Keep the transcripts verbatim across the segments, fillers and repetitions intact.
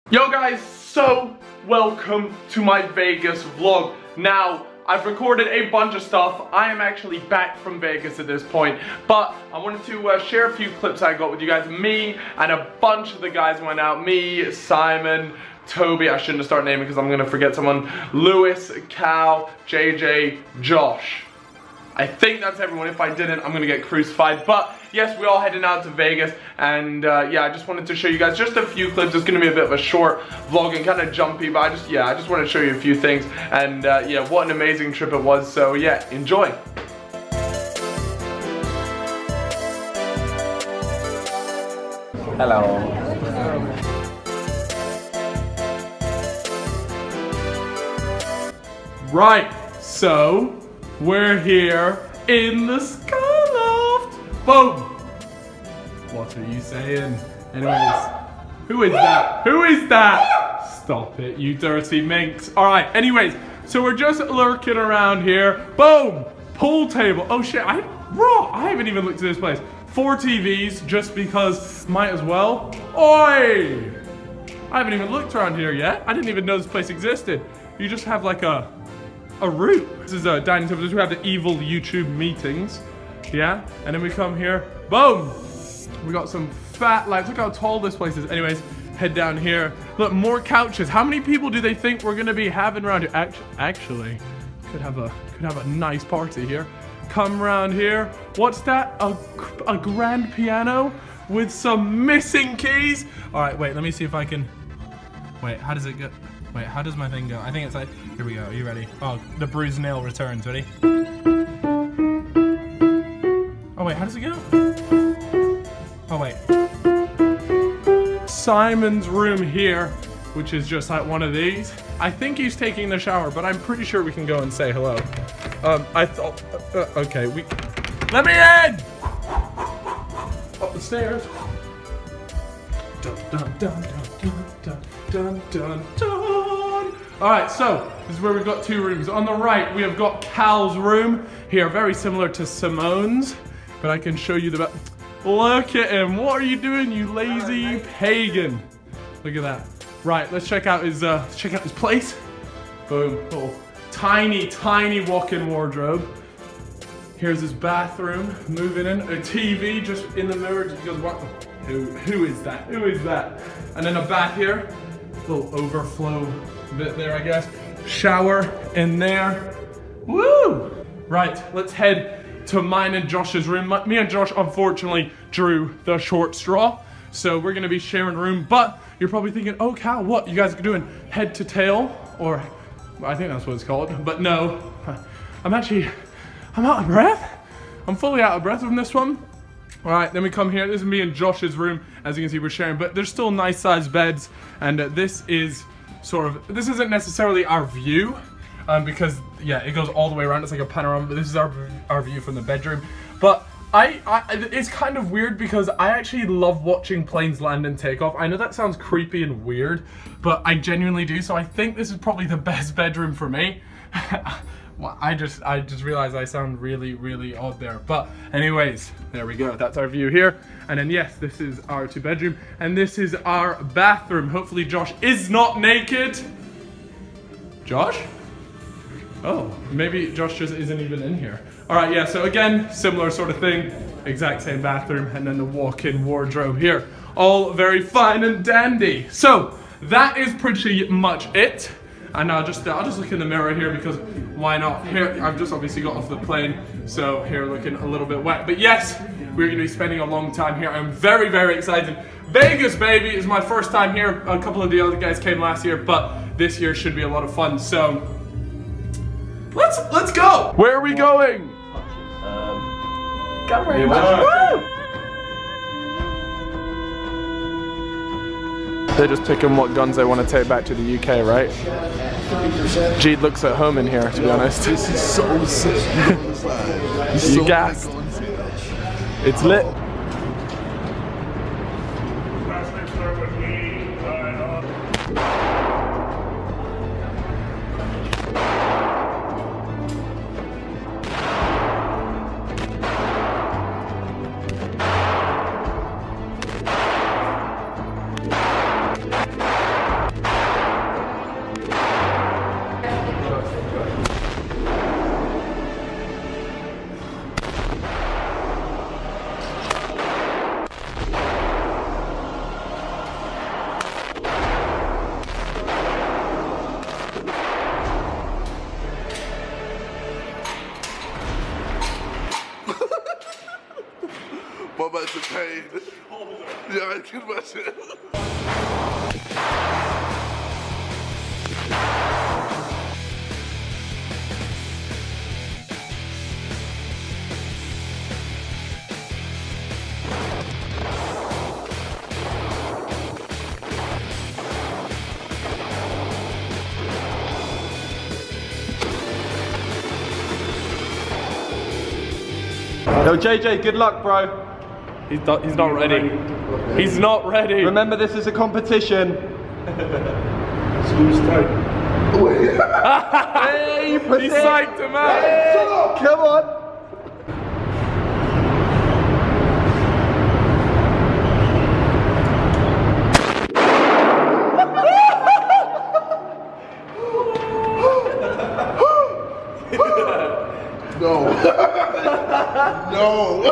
Yo guys, so welcome to my Vegas vlog. Now, I've recorded a bunch of stuff. I am actually back from Vegas at this point, but I wanted to uh, share a few clips I got with you guys. Me and a bunch of the guys went out. Me, Simon, Toby, I shouldn't have started naming because I'm gonna forget someone. Lewis, Cal, J J, Josh. I think that's everyone. If I didn't, I'm gonna get crucified. But yes, we're all heading out to Vegas, and uh, yeah, I just wanted to show you guys just a few clips. It's gonna be a bit of a short vlog and kind of jumpy, but I just yeah, I just want to show you a few things, and uh, yeah, what an amazing trip it was. So yeah, enjoy. Hello. Right, so we're here in the Skyloft. Boom. What are you saying? Anyways, who is that? Who is that? Stop it, you dirty minx. All right, anyways, so we're just lurking around here. Boom, pool table. Oh shit, I, bro, I haven't even looked at this place. Four T Vs, just because, might as well. Oi! I haven't even looked around here yet. I didn't even know this place existed. You just have like a, a room. This is a dining table. This is where we have the evil YouTube meetings. Yeah, and then we come here, boom. We got some fat lights. Look how tall this place is. Anyways, head down here. Look, more couches. How many people do they think we're gonna be having around here? Actually, actually, could have a could have a nice party here. Come around here. What's that? A a grand piano with some missing keys. All right, wait. Let me see if I can. Wait, how does it go? Wait, how does my thing go? I think it's like. Here we go. Are you ready? Oh, the bruised nail returns. Ready? Oh wait, how does it go? Oh wait. Simon's room here, which is just like one of these. I think he's taking the shower, but I'm pretty sure we can go and say hello. Um, I thought, uh, okay, we, let me in! Up the stairs. Dun, dun, dun, dun, dun, dun, dun, dun. All right, so this is where we've got two rooms. On the right, we have got Cal's room here, very similar to Simone's, but I can show you the back. Look at him. What are you doing, you lazy pagan? Look at that. Right, let's check out his uh let's check out his place. Boom. Little tiny, tiny walk-in wardrobe. Here's his bathroom. Moving in. A T V just in the mirror. He goes, what? Who who is that? Who is that? And then a bath here. Little overflow bit there, I guess. Shower in there. Woo! Right, let's head to mine and Josh's room. Me and Josh unfortunately drew the short straw, so we're gonna be sharing a room. But you're probably thinking, oh Cal, what you guys are doing? Head to tail, or I think that's what it's called. But no, I'm actually, I'm out of breath. I'm fully out of breath from this one. All right, then we come here. This is me and Josh's room. As you can see, we're sharing, but there's still nice sized beds, and uh, this is sort of, this isn't necessarily our view. Um, because yeah, it goes all the way around. It's like a panorama, but this is our our view from the bedroom. But I, I, it's kind of weird because I actually love watching planes land and take off. I know that sounds creepy and weird, but I genuinely do. So I think this is probably the best bedroom for me. Well, I just I just realized I sound really really odd there. But anyways, there we go. That's our view here. And then yes, this is our two bedroom, and this is our bathroom. Hopefully Josh is not naked. Josh? Oh, maybe Josh just isn't even in here. All right, yeah, so again, similar sort of thing. Exact same bathroom, and then the walk-in wardrobe here. All very fine and dandy. So, that is pretty much it. And I'll just, I'll just look in the mirror here because why not? Here, I've just obviously got off the plane, so here looking a little bit wet. But yes, we're gonna be spending a long time here. I'm very, very excited. Vegas, baby, is my first time here. A couple of the other guys came last year, but this year should be a lot of fun. So, Let's let's go. Where are we going? Um, Gun range. Woo! They're just picking what guns they want to take back to the U K, right? Jeed looks at home in here, to be honest. This is so sick. You gassed. It's lit. too much. Yo, J J, good luck, bro. He's not, he's not ready. He's not ready. Remember, this is a competition. School's tight. Hey, He psyched him out. Hey, shut up. Come on. No. No.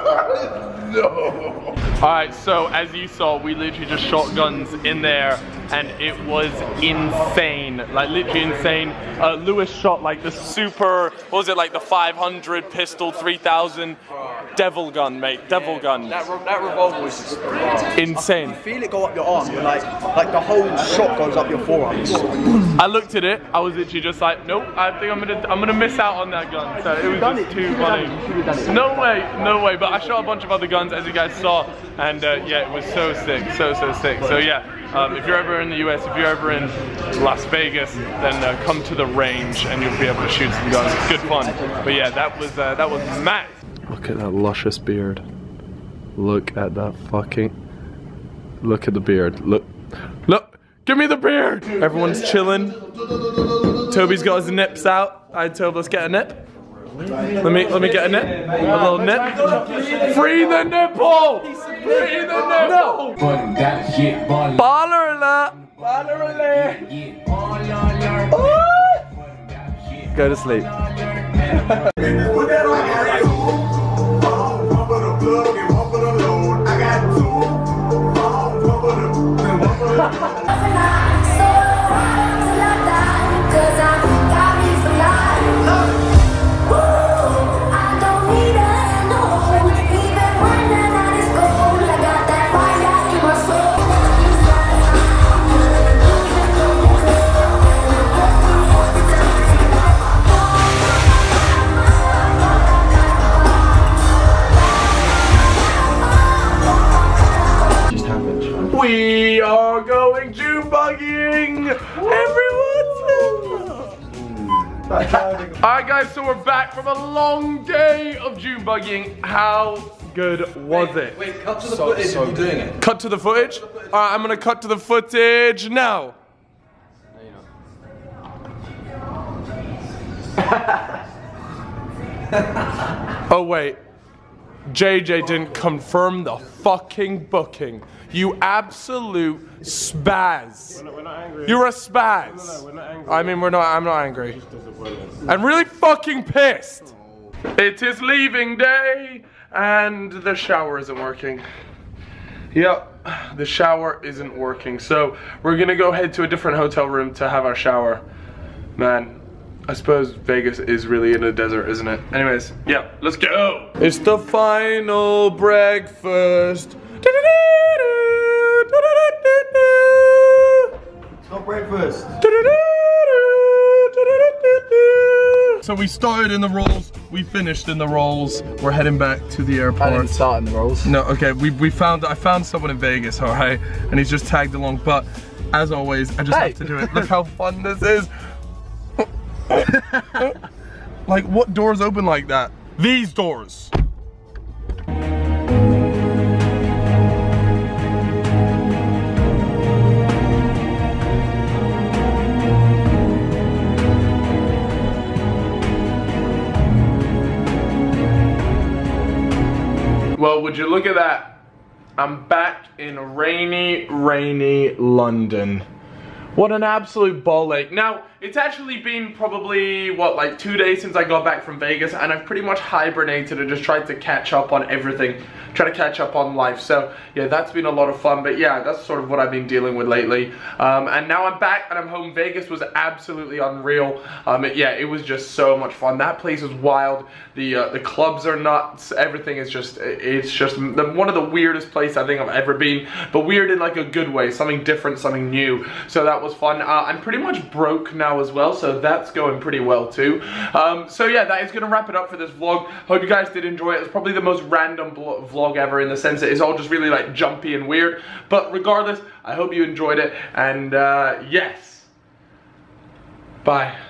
No. Alright, so as you saw, we literally just shot guns in there and it was insane. Like literally insane. Uh, Lewis shot like the super, what was it, like the five hundred pistol three thousand devil gun, mate. Devil yeah, gun. That, re that revolver was just insane. You feel it go up your arm, you're like, like the whole shot goes up your forearms. I looked at it, I was literally just like, nope, I think I'm gonna I'm gonna miss out on that gun. So it was just it. too funny. No way, no way, but I shot a bunch of other guns as you guys saw, and uh, yeah, it was so sick, so, so sick. So yeah, um, if you're ever in the U S, if you're ever in Las Vegas, then uh, come to the range and you'll be able to shoot some guns. It's good fun. But yeah, that was, uh, that was mad. Look at that luscious beard. Look at that fucking, look at the beard. Look, look, give me the beard. Everyone's chilling. Toby's got his nips out. I told let's get a nip. Let me let me get a nip. A little nip. Free the nipple! Free the nipple! Baller alert! Baller alert! Go to sleep. We are going June buggying! Everyone! Alright guys, so we're back from a long day of June buggying. How good was wait, it? Wait, cut to the so, footage so of you doing it. Cut to the footage? Alright, I'm gonna cut to the footage now. Oh wait, J J didn't confirm the fucking booking. You absolute spaz. We're not, we're not angry. You're a spaz. No, no, we're not angry. I mean, we're not, I'm not angry. I'm really fucking pissed. It is leaving day and the shower isn't working. Yep, the shower isn't working. So we're gonna go head to a different hotel room to have our shower. Man, I suppose Vegas is really in a desert, isn't it? Anyways, yeah, let's go. It's the final breakfast. It's not breakfast. So we started in the rolls, we finished in the rolls. We're heading back to the airport. I didn't start in the rolls. No, okay, we, we found, I found someone in Vegas, all right? And he's just tagged along, but as always, I just hey. have to do it. Look how fun this is. Like, what doors open like that? These doors. Well, would you look at that? I'm back in rainy, rainy London. What an absolute ball ache. Now, it's actually been probably, what, like two days since I got back from Vegas, and I've pretty much hibernated and just tried to catch up on everything, try to catch up on life. So yeah, that's been a lot of fun, but yeah, that's sort of what I've been dealing with lately. Um, and now I'm back and I'm home. Vegas was absolutely unreal. Um, it, yeah, it was just so much fun. That place was wild. The uh, the clubs are nuts. Everything is just, it's just the, one of the weirdest places I think I've ever been, but weird in like a good way, something different, something new. So that was fun. Uh, I'm pretty much broke now as well, so that's going pretty well too. Um, so yeah, that is going to wrap it up for this vlog. Hope you guys did enjoy it. It's probably the most random vlog ever in the sense that it's all just really like jumpy and weird, but regardless, I hope you enjoyed it, and uh, yes, bye.